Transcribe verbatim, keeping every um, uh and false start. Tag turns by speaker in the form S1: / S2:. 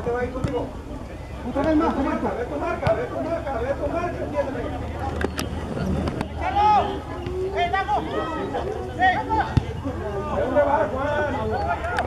S1: te va a ir contigo.
S2: Otra vez más, Marco.
S1: Ve tu marca, ve tu marca, ve tu marca, entiéndeme.
S3: ¡Eh, Dago! ¡Eh, Dago!
S1: ¿De dónde vas, Juan?